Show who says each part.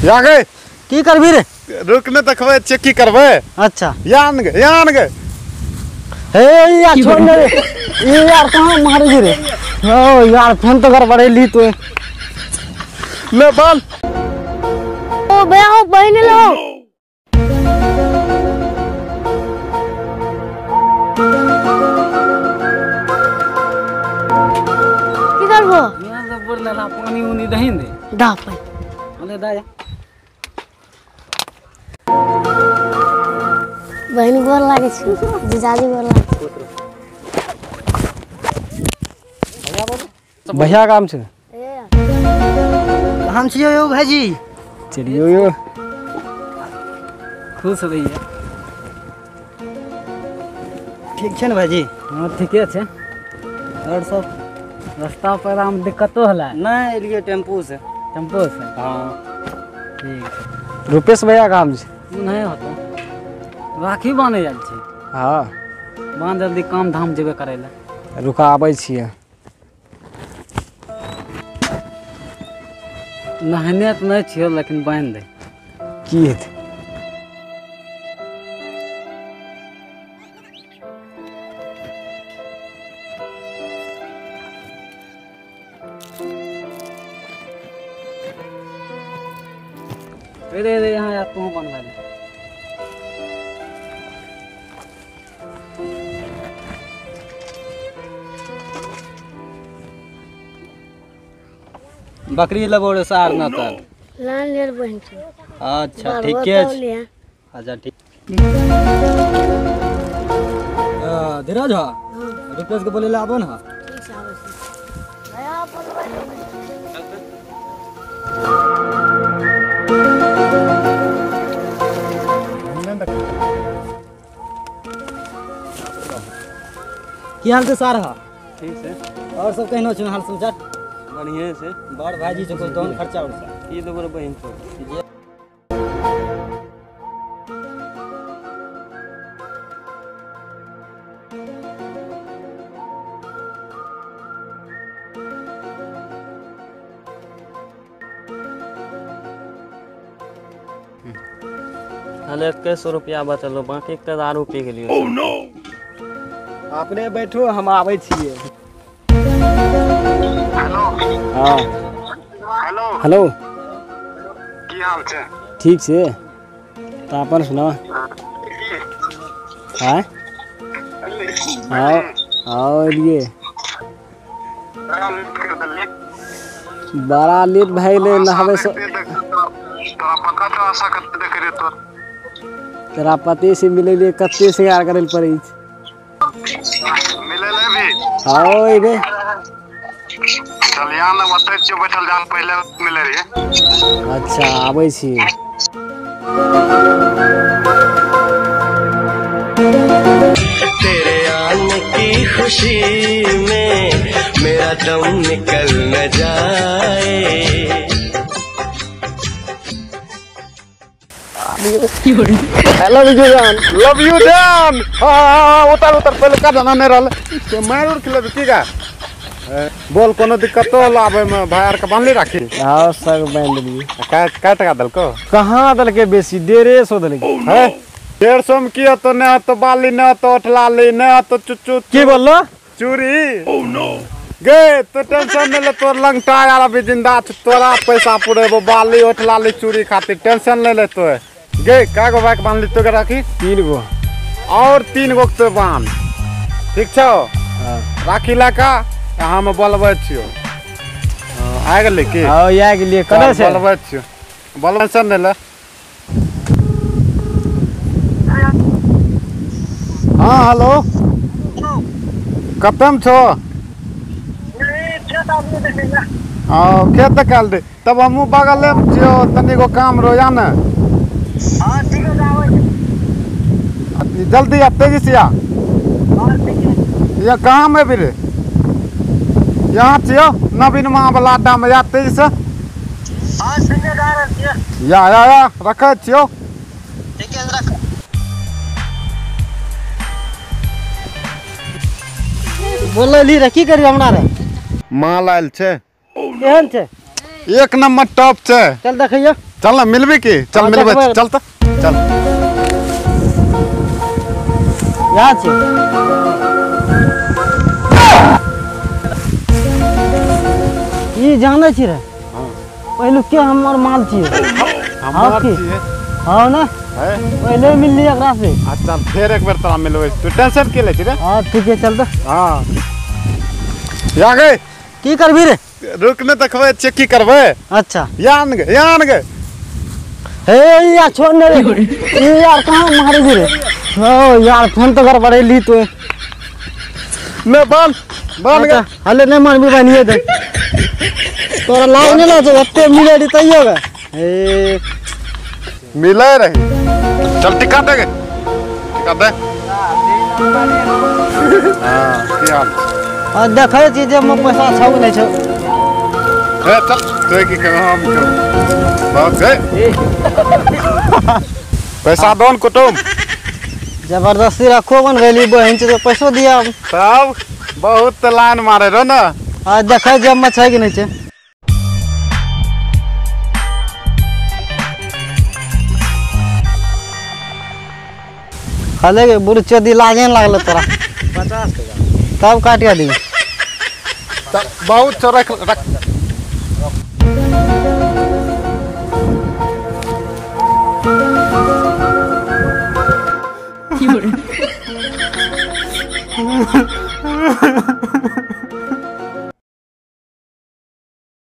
Speaker 1: या गए
Speaker 2: की करबी रे
Speaker 1: रुक ने देखबे चेक की करबे।
Speaker 2: अच्छा
Speaker 1: यान गए
Speaker 2: हे यार छोड़ दे ये यार कहां मारेगी रे। ओ यार फोन तो कर बड़ेली तू
Speaker 1: ले बाल
Speaker 3: ओ बे आओ बहने लो की करबो
Speaker 2: यहां से बोल ला पानी उनी दही दे
Speaker 3: दा पे
Speaker 2: अले दा या
Speaker 3: बहन गोर लागे छी जीजाजी गोर लागे
Speaker 2: भैया काम छे
Speaker 3: हम छियो यो भाजी
Speaker 2: चलियो यो खुश रहिए
Speaker 3: ठीक छे न भाजी।
Speaker 2: हां ठीके छे
Speaker 3: और सब
Speaker 2: रास्ता पर हम दिक्कतो हला
Speaker 3: नहीं एलिए टेम्पू से।
Speaker 2: टेम्पो से
Speaker 3: हां
Speaker 2: ठीक है रुपेश भैया काम छे नहीं होता राखी बांधे जाल छी। हां बांध जल्दी काम धाम जेबे करे ला रुका आबै छियै नहने तो नहीं छियो लेकिन बांध दे की हेतै रे यहाँ यार तू बनवा ले
Speaker 4: बकरी लेबो रे सार न कर
Speaker 3: लान लेर बहन छी।
Speaker 4: अच्छा ठीक है अच्छा ठीक धीरज हा रुपेश के बोले आबो ना
Speaker 3: ठीक से आवे छी भैया अपन
Speaker 4: की हाल से सार हा
Speaker 2: ठीक से
Speaker 4: और सब कहनो छ हाल समाचार
Speaker 2: बढ़िया से
Speaker 4: बड़ भाजी छ कुछ दोन खर्चा उर्चा
Speaker 2: ये देबो रे बहन तो हले 100 रुपया बचलो बाकी के दारू पी गेलियो। ओह नो
Speaker 4: अपने बैठो हम आबै छियै।
Speaker 1: हेलो
Speaker 2: हां
Speaker 1: हेलो
Speaker 2: हेलो
Speaker 1: की हाल छे
Speaker 2: ठीक छे त अपन सुना हां आओ लिए बड़ा लेट भाई ले नहावे से
Speaker 1: तोरा पता तो आशा करते देख रे तो
Speaker 2: तेरा पति से मिले लिए कत्ते श्रृंगार करे पड़ी
Speaker 1: मिले ले भी
Speaker 2: आओ रे
Speaker 1: चल यहाँ ना बतै छियो बैठल जान पहले मिले रे।
Speaker 2: अच्छा आबै छी
Speaker 5: तेरे आने की खुशी में मेरा दम निकल न जाए।
Speaker 2: हेलो विजय जान
Speaker 1: लव यू जान हां उतर उतर पहले का जाना नहीं रहल तो मार उड़ खिले की का बोल कोनो दिक्कत तो लावे में भाई के बांधली राखी।
Speaker 2: हां सब बांध लिए
Speaker 1: का टका दल को
Speaker 2: कहां दल के बेसी 150 दल के
Speaker 1: है 150 में किया तो न तो बाली न तो ठलाली न तो चुचु
Speaker 2: की बोललो
Speaker 1: चूरी। ओह नो गे तो टेंशन न ले तोर लंगटा यार अभी जिंदा छ तोरा पैसा पुरेबो बाली ओठलाली चूरी खातिर टेंशन ले ले तो गे का गो बाइक बांधली तो राखी
Speaker 2: 3 गो
Speaker 1: और 3 गो तो बांध ठीक छौ।
Speaker 2: हां
Speaker 1: राखी ला का हम बोलबै छियो आ गेलै की
Speaker 2: हां या के लिए कने से
Speaker 1: बोलबै छियो बोलबै सन ले हां हेलो कतम छो खेत देखाल दे तब हमू बगल में छियो तनी गो काम रो या ना हां ठीक है जल्दी आ तेजी से आ हां ठीक है ये कहां में भी रे यहाँ छियो नवीन मां वाला अड्डा में जाते तेजी से हां ठेकेदार छियो या रखे छियो ठीक है रख
Speaker 2: बोलली रे की करी हमरा रे
Speaker 1: माल आयल छे
Speaker 2: केहन छे
Speaker 1: एक नंबर टॉप छे।
Speaker 2: चल देखियो।
Speaker 1: चल ना मिलबी की, चल
Speaker 2: हाँ,
Speaker 1: मिलबे,
Speaker 2: देखबै।
Speaker 1: चल तो चल।
Speaker 2: यहाँ छै। ई जाने छी रे। पहले के हमर माल छियै।
Speaker 1: हमार
Speaker 2: की?
Speaker 1: छियै।
Speaker 2: हाँ ना
Speaker 1: है
Speaker 2: पहले मिल लिया एकरा से।
Speaker 1: अच्छा फिर एक बार तोरा मिलबै, तू टेंशन के ले छी रे।
Speaker 2: हाँ ठीक है चल तो।
Speaker 1: हाँ या गए
Speaker 2: की करबी रे?
Speaker 1: रुक ने देखबै चेक की करबै।
Speaker 2: अच्छा
Speaker 1: यान गे
Speaker 2: हे यार छोड़ ने रे। ये यार कहाँ मारेगी रे? ओ यार फोन तो गड़बड़ेली तो।
Speaker 1: ले बन बन गे।
Speaker 2: हले नहीं मारबी बनिए दे। तोरा लाग नहीं ला तो एते मिले दी तइयो गे। ए
Speaker 1: मिले रही। चल टिका दे गे, टिका दे। हाँ की हाल?
Speaker 2: आ देखै छी जे में पैसा छौ नहीं छौ।
Speaker 1: ए चल तोय की कह हम क्यों बहुत गए। पैसा दोन कुटुम
Speaker 2: जबरदस्ती रखो बन गली बहन से तो पैसो दिया।
Speaker 1: तब बहुत लाइन मारे रो ना।
Speaker 2: आ देखै जे में छै कि नहीं छै। हले बुढ़ चोदी लागे लागल तोरा
Speaker 3: 50 टका।
Speaker 2: तब काटिया दी।
Speaker 1: तब बहुत चोरा रख।